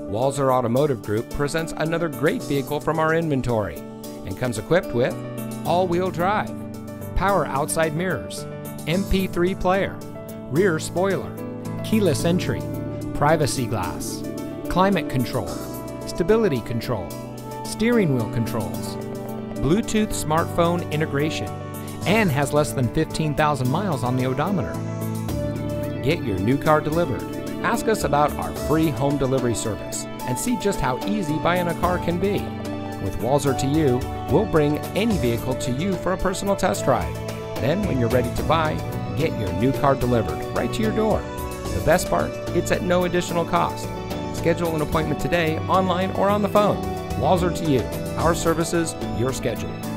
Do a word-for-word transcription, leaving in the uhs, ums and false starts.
Walser Automotive Group presents another great vehicle from our inventory and comes equipped with all-wheel drive, power outside mirrors, M P three player, rear spoiler, keyless entry, privacy glass, climate control, stability control, steering wheel controls, Bluetooth smartphone integration, and has less than fifteen thousand miles on the odometer. Get your new car delivered. Ask us about our free home delivery service and see just how easy buying a car can be. With Walser to You, we'll bring any vehicle to you for a personal test drive. Then, when you're ready to buy, get your new car delivered right to your door. The best part, it's at no additional cost. Schedule an appointment today, online or on the phone. Walser to You. Our services, your schedule.